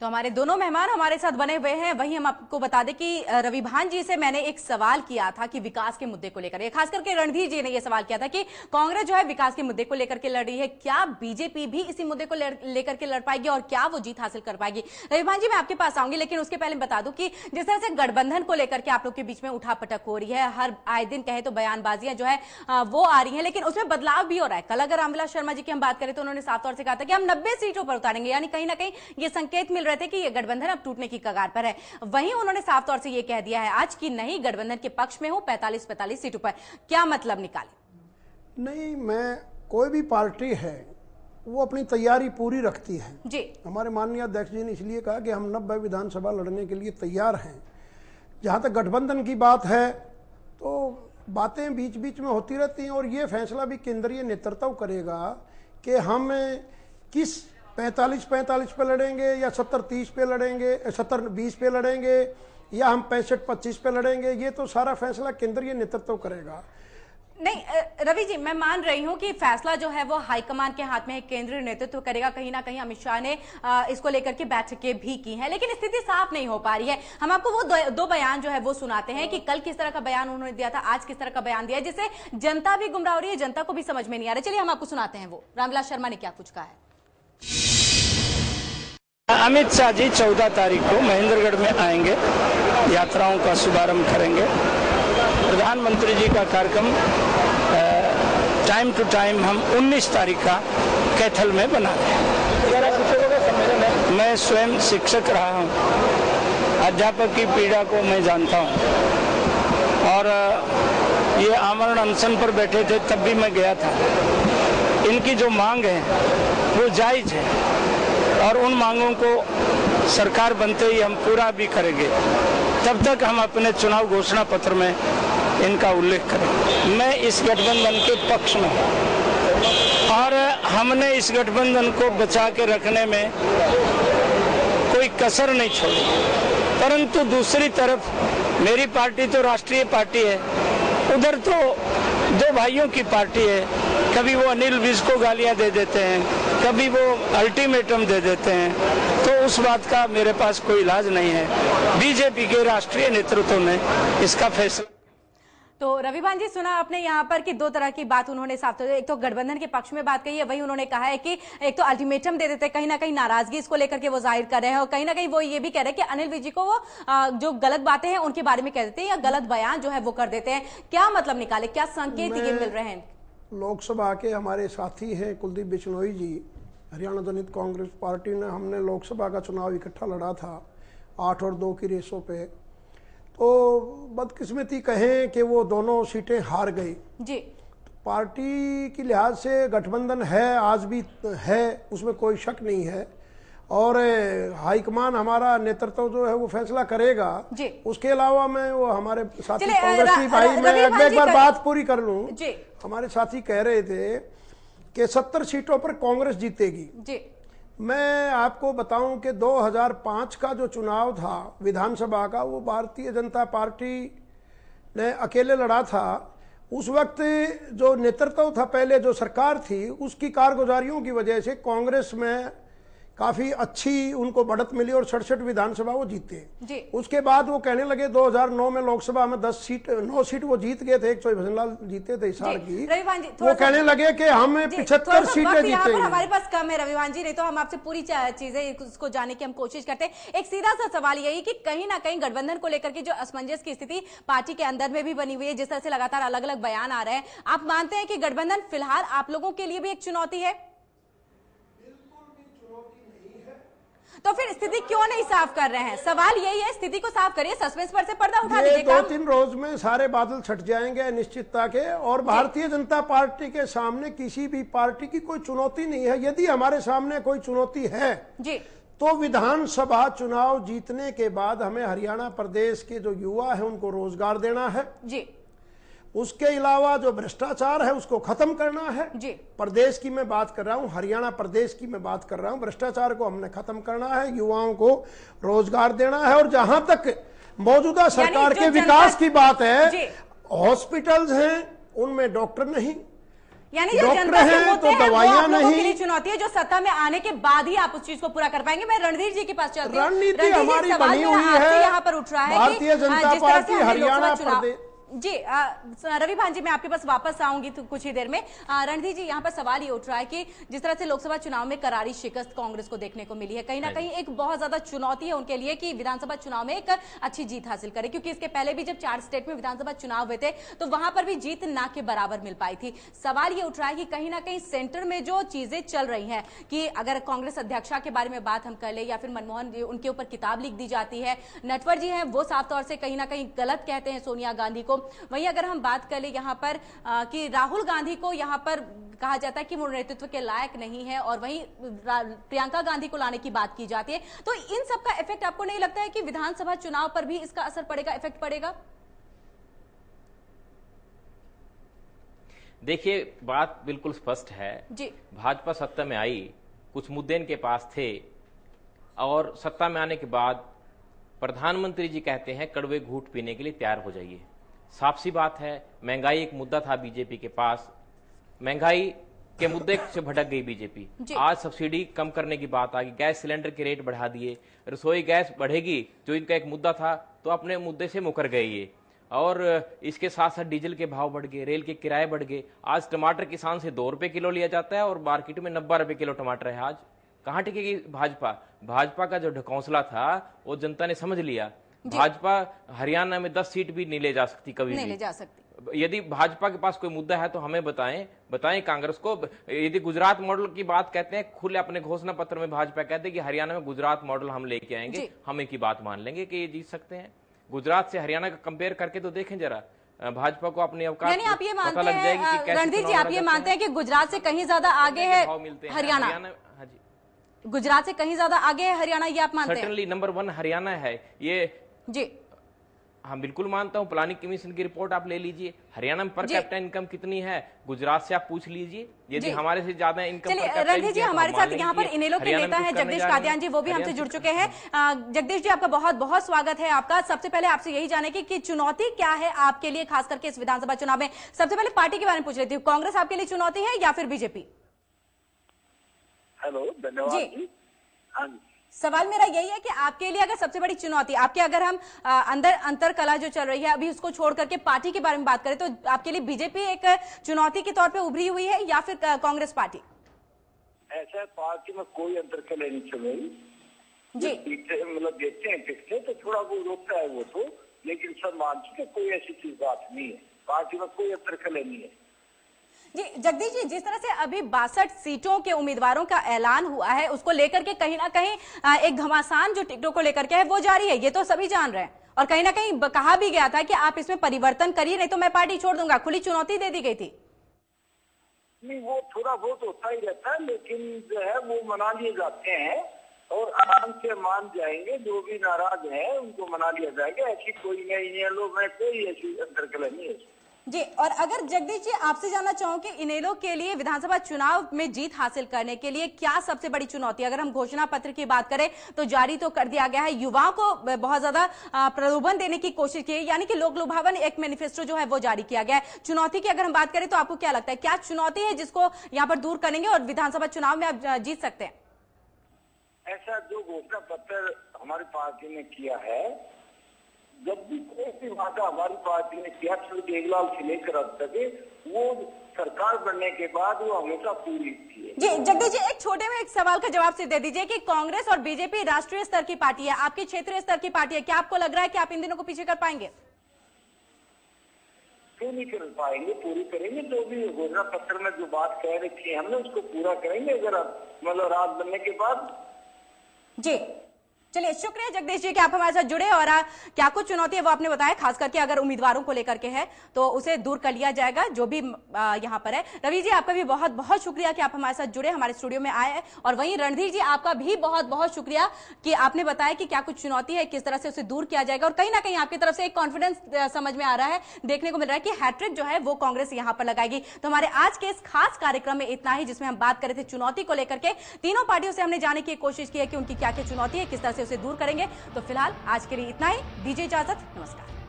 तो हमारे दोनों मेहमान हमारे साथ बने हुए हैं। वहीं हम आपको बता दें कि रवि भान जी से मैंने एक सवाल किया था कि विकास के मुद्दे को लेकर, खास करके रणधीर जी ने यह सवाल किया था कि कांग्रेस जो है विकास के मुद्दे को लेकर के लड़ रही है, क्या बीजेपी भी इसी मुद्दे को लेकर के लड़ पाएगी और क्या वो जीत हासिल कर पाएगी? रवि भान जी, मैं आपके पास आऊंगी, लेकिन उसके पहले बता दूं कि जिस तरह से गठबंधन को लेकर के आप लोग के बीच में उठापटक हो रही है, हर आए दिन कहे तो बयानबाजियां जो है वो आ रही है, लेकिन उसमें बदलाव भी हो रहा है। कल अगर रामविलास शर्मा जी की हम बात करें तो उन्होंने साफ तौर से कहा था कि हम 90 सीटों पर उतारेंगे, यानी कहीं ना कहीं ये संकेत मिल रहे थे कि ये गठबंधन अब टूटने की कगार पर है। वहीं उन्होंने साफ तौर से ये कह दिया है आज की नहीं गठबंधन के पक्ष में हो 45 सीटों पर। क्या मतलब निकाले? नहीं, मैं कोई भी पार्टी है वो अपनी तैयारी पूरी रखती है जी। हमारे माननीय अध्यक्ष जी ने इसलिए कहा कि हम 90 विधानसभा लड़ने के लिए तैयार हैं। जहां तक गठबंधन की बात है तो बातें बीच बीच में होती रहती हैं और ये फैसला भी केंद्रीय नेतृत्व करेगा कि हम किस 45-45 पे लड़ेंगे या 70-30 पे लड़ेंगे, 70-20 पे लड़ेंगे या हम 65-25 पे लड़ेंगे। ये तो सारा फैसला केंद्रीय नेतृत्व करेगा। नहीं रवि जी, मैं मान रही हूं कि फैसला जो है वो हाईकमान के हाथ में है, केंद्रीय नेतृत्व करेगा। कहीं ना कहीं अमित शाह ने इसको लेकर के बैठकें भी की हैं, लेकिन स्थिति साफ नहीं हो पा रही है। हम आपको वो दो बयान जो है वो सुनाते हैं कि कल किस तरह का बयान उन्होंने दिया था, आज किस तरह का बयान दिया, जिससे जनता भी गुमराह हो रही है, जनता को भी समझ में नहीं आ रहा। चलिए हम आपको सुनाते हैं वो रामविलास शर्मा ने क्या कुछ कहा है। अमित शाह जी 14 तारीख को महेंद्रगढ़ में आएंगे, यात्राओं का शुभारंभ करेंगे। प्रधानमंत्री जी का कार्यक्रम टाइम टू टाइम हम 19 तारीख का कैथल में बना रहे हैं। मैं स्वयं शिक्षक रहा हूं, अध्यापक की पीड़ा को मैं जानता हूं और ये आमरण अनशन पर बैठे थे तब भी मैं गया था। इनकी जो मांग है वो जायज है और उन मांगों को सरकार बनते ही हम पूरा भी करेंगे। तब तक हम अपने चुनाव घोषणा पत्र में इनका उल्लेख करें। मैं इस गठबंधन के पक्ष में हूं और हमने इस गठबंधन को बचा के रखने में कोई कसर नहीं छोड़ी, परंतु दूसरी तरफ मेरी पार्टी तो राष्ट्रीय पार्टी है, उधर तो दो भाइयों की पार्टी है। कभी वो अनिल विज को गालियां दे देते हैं, कभी वो अल्टीमेटम दे देते हैं, तो उस बात का मेरे पास कोई इलाज नहीं है। बीजेपी के राष्ट्रीय नेतृत्व ने इसका फैसला। तो रवि भान जी, सुना आपने यहाँ पर कि दो तरह की बात उन्होंने साफ तौर, एक तो गठबंधन के पक्ष में बात कही है, वही उन्होंने कहा है कि एक तो अल्टीमेटम दे देते हैं, कहीं ना कहीं नाराजगी इसको लेकर के वो जाहिर कर रहे हैं और कहीं ना कहीं वो ये भी कह रहे हैं कि अनिल विज को वो जो गलत बातें हैं उनके बारे में कह देते हैं या गलत बयान जो है वो कर देते हैं। क्या मतलब निकाले, क्या संकेत ये मिल रहे हैं? लोकसभा के हमारे साथी हैं कुलदीप बिश्नोई जी, हरियाणा दलित कांग्रेस पार्टी ने, हमने लोकसभा का चुनाव इकट्ठा लड़ा था 8 और 2 की रेसों पे। तो बदकिस्मती कहें कि वो दोनों सीटें हार गई जी। तो पार्टी की लिहाज से गठबंधन है, आज भी है, उसमें कोई शक नहीं है और हाईकमान हमारा नेतृत्व जो है वो फैसला करेगा जी। उसके अलावा मैं वो हमारे साथी कांग्रेसी भाई, मैं एक बार बात पूरी कर लूं। हमारे साथी कह रहे थे कि 70 सीटों पर कांग्रेस जीतेगी जी। मैं आपको बताऊं कि 2005 का जो चुनाव था विधानसभा का, वो भारतीय जनता पार्टी ने अकेले लड़ा था। उस वक्त जो नेतृत्व था, पहले जो सरकार थी, उसकी कारगुजारियों की वजह से कांग्रेस में काफी अच्छी उनको बढ़त मिली और 67 विधानसभा वो जीते जी। उसके बाद वो कहने लगे 2009 में लोकसभा में 9 सीट वो जीत गए थे, एक चौधरी लाल जीते थे हिसार की। वो कहने लगे कि हम 75 सीटें जीते। हमारे पास कम है रविवान जी, नहीं तो हम आपसे पूरी चीजें उसको जानने की हम कोशिश करते हैं। एक सीधा सा सवाल यही कि कहीं ना कहीं गठबंधन को लेकर के जो असमंजस की स्थिति पार्टी के अंदर में भी बनी हुई है, जिस तरह से लगातार अलग अलग बयान आ रहे हैं, आप मानते हैं कि गठबंधन फिलहाल आप लोगों के लिए भी एक चुनौती है? तो फिर स्थिति क्यों नहीं साफ कर रहे हैं? सवाल यही है, स्थिति को साफ करिए, सस्पेंस पर से पर्दा उठा दीजिए। 2-3 रोज में सारे बादल छट जाएंगे निश्चितता के और भारतीय जनता पार्टी के सामने किसी भी पार्टी की कोई चुनौती नहीं है। यदि हमारे सामने कोई चुनौती है जी तो विधानसभा चुनाव जीतने के बाद हमें हरियाणा प्रदेश के जो युवा है उनको रोजगार देना है जी। उसके अलावा जो भ्रष्टाचार है उसको खत्म करना है जी। प्रदेश की मैं बात कर रहा हूं, हरियाणा प्रदेश की मैं बात कर रहा हूं। भ्रष्टाचार को हमने खत्म करना है, युवाओं को रोजगार देना है और जहां तक मौजूदा सरकार के विकास की बात है, हॉस्पिटल्स हैं उनमें डॉक्टर नहीं, यानी जो जनता के मुद्दे हैं वो आप लोगों के लिए चुनौती है, जो सत्ता में आने के बाद ही आप उस चीज को पूरा कर पाएंगे। मैं रणधीर जी के पास चलती हूँ। रणनीति हमारी बनी हुई है, यहाँ पर उठ रहा है भारतीय जनता पार्टी हरियाणा प्रदेश। जी रविभान जी, मैं आपके पास वापस आऊंगी तो कुछ ही देर में। रणधीर जी, यहाँ पर सवाल ये उठ रहा है कि जिस तरह से लोकसभा चुनाव में करारी शिकस्त कांग्रेस को देखने को मिली है, कहीं ना कहीं एक बहुत ज्यादा चुनौती है उनके लिए कि विधानसभा चुनाव में एक अच्छी जीत हासिल करे, क्योंकि इसके पहले भी जब 4 स्टेट में विधानसभा चुनाव हुए थे तो वहां पर भी जीत ना के बराबर मिल पाई थी। सवाल ये उठ रहा है कि कहीं ना कहीं सेंटर में जो चीजें चल रही हैं, कि अगर कांग्रेस अध्यक्षा के बारे में बात हम कर ले या फिर मनमोहन जी उनके ऊपर किताब लिख दी जाती है, नटवर जी हैं वो साफ तौर से कहीं ना कहीं गलत कहते हैं सोनिया गांधी को। वहीं अगर हम बात कर ले यहाँ पर कि राहुल गांधी को यहाँ पर कहा जाता है कि वो नेतृत्व के लायक नहीं है, और वहीं प्रियंका गांधी को लाने की बात की जाती है, तो इन सब का इफेक्ट आपको नहीं लगता है कि विधानसभा चुनाव पर भी इसका असर पड़ेगा, इफेक्ट पड़ेगा? देखिए, बात बिल्कुल स्पष्ट है जी। भाजपा सत्ता में आई, कुछ मुद्दे इनके पास थे, और सत्ता में आने के बाद प्रधानमंत्री जी कहते हैं कड़वे घूंट पीने के लिए तैयार हो जाइए। साफ सी बात है, महंगाई एक मुद्दा था बीजेपी के पास, महंगाई के मुद्दे से भटक गई बीजेपी। आज सब्सिडी कम करने की बात आ गई, गैस सिलेंडर के रेट बढ़ा दिए, रसोई गैस बढ़ेगी जो इनका एक मुद्दा था, तो अपने मुद्दे से मुकर गए ये। और इसके साथ साथ डीजल के भाव बढ़ गए, रेल के किराए बढ़ गए। आज टमाटर किसान से 2 रुपए किलो लिया जाता है और मार्केट में 90 रुपए किलो टमाटर है। आज कहाँ टिकेगी भाजपा? भाजपा का जो ढकौंसला था वो जनता ने समझ लिया। भाजपा हरियाणा में 10 सीट भी नहीं ले जा सकती, कभी नहीं ले जा सकती। यदि भाजपा के पास कोई मुद्दा है तो हमें बताएं कांग्रेस को। यदि गुजरात मॉडल की बात कहते हैं, खुले अपने घोषणा पत्र में भाजपा कहते हैं कि हरियाणा में गुजरात मॉडल हम लेके आएंगे, हम इनकी बात मान लेंगे कि ये जीत सकते हैं। गुजरात से हरियाणा का कंपेयर करके तो देखें जरा, भाजपा को अपनी अवकाश आप ये मानते हैं रणधीर जी, आप ये मानते हैं कि गुजरात से कहीं ज्यादा आगे है हरियाणा? हाँ जी, गुजरात से कहीं ज्यादा आगे है हरियाणा, ये आप मानते हैं? सर्टेनली नंबर 1 हरियाणा है ये जी। हाँ बिल्कुल मानता हूँ। प्लानिंग कमीशन की रिपोर्ट आप ले लीजिए, हरियाणा में पर कैपिटा इनकम कितनी है, गुजरात से आप पूछ लीजिए, यदि हमारे से ज्यादा इनकम। रणधीर जी, हमारे साथ यहाँ पर इनेलो के नेता हैं जगदीश कादियान जी, वो भी हमसे जुड़ चुके हैं। जगदीश जी, आपका बहुत बहुत स्वागत है आपका। सबसे पहले आपसे यही जाने की कि चुनौती क्या है आपके लिए, खास करके इस विधानसभा चुनाव में? सबसे पहले पार्टी के बारे में पूछ लेती हूँ, कांग्रेस आपके लिए चुनौती है या फिर बीजेपी? हेलो, धन्यवाद जी। सवाल मेरा यही है कि आपके लिए अगर सबसे बड़ी चुनौती आपके, अगर हम अंदर अंतर कला जो चल रही है अभी उसको छोड़ करके पार्टी के बारे में बात करें, तो आपके लिए बीजेपी एक चुनौती के तौर पे उभरी हुई है या फिर कांग्रेस पार्टी? ऐसा पार्टी में कोई अंतर कला नहीं चल रही जी। मतलब देखते हैं पिछले तो थोड़ा वो रोकता है वो तो, लेकिन सब मान चुके कोई ऐसी चीज बात नहीं है, पार्टी में कोई अंतर कला नहीं है जी। जगदीश जी, जिस तरह से अभी 62 सीटों के उम्मीदवारों का ऐलान हुआ है, उसको लेकर के कहीं ना कहीं एक घमासान जो टिकटों को लेकर के है वो जारी है, ये तो सभी जान रहे हैं, और कहीं ना कहीं कहा भी गया था कि आप इसमें परिवर्तन करिए नहीं तो मैं पार्टी छोड़ दूंगा, खुली चुनौती दे दी गई थी। नहीं, वो थोड़ा बहुत होता ही रहता है, लेकिन जो है वो मना लिए जाते हैं और आराम से मान जाएंगे। जो भी नाराज है उनको मना लिया जाएगा, ऐसी कोई नहीं है, लोग में कोई ऐसी अंतरकला नहीं है जी। और अगर जगदीश जी आपसे जानना चाहूं कि इनेलो के लिए विधानसभा चुनाव में जीत हासिल करने के लिए क्या सबसे बड़ी चुनौती? अगर हम घोषणा पत्र की बात करें तो जारी तो कर दिया गया है, युवाओं को बहुत ज्यादा प्रलोभन देने की कोशिश की, यानी कि लोक लुभावन एक मैनिफेस्टो जो है वो जारी किया गया है। चुनौती की अगर हम बात करें तो आपको क्या लगता है, क्या चुनौती है जिसको यहाँ पर दूर करेंगे और विधानसभा चुनाव में आप जीत सकते हैं? ऐसा जो घोषणा पत्र हमारी पार्टी ने किया है, जब भी कोई भी वादा हमारी पार्टी ने किया, केजरीवाल से लेकर अब तक, वो सरकार बनने के बाद वो हमेशा पूरी की है। जी जगदीश जी, एक छोटे में एक सवाल का जवाब सिर्फ दे दीजिए कि कांग्रेस और बीजेपी राष्ट्रीय स्तर की पार्टी है, आपकी क्षेत्रीय स्तर की पार्टी है, क्या आपको लग रहा है कि आप इन दिनों को पीछे कर पाएंगे? क्यों नहीं कर पाएंगे, पूरी करेंगे। जो भी घोषणा पत्र में जो बात कह रखी है हमने उसको पूरा करेंगे, अगर मतलब राज बनने के बाद जी। चलिए, शुक्रिया जगदीश जी कि आप हमारे साथ जुड़े, और क्या कुछ चुनौती है वो आपने बताया, खास करके अगर उम्मीदवारों को लेकर के है तो उसे दूर कर लिया जाएगा जो भी यहाँ पर है। रवि जी, आपका भी बहुत बहुत शुक्रिया कि आप हमारे साथ जुड़े, हमारे स्टूडियो में आए, और वहीं रणधीर जी आपका भी बहुत बहुत शुक्रिया कि आपने बताया कि क्या कुछ चुनौती है, किस तरह से उसे दूर किया जाएगा, और कहीं ना कहीं आपकी तरफ से एक कॉन्फिडेंस समझ में आ रहा है, देखने को मिल रहा है कि हैट्रिक जो है वो कांग्रेस यहाँ पर लगाएगी। तो हमारे आज के इस खास कार्यक्रम में इतना ही, जिसमें हम बात कर रहे थे चुनौती को लेकर के। तीनों पार्टियों से हमने जानने की कोशिश की है कि उनकी क्या क्या चुनौती है, किस तरह से उसे दूर करेंगे। तो फिलहाल आज के लिए इतना ही, दीजिए इजाजत, नमस्कार।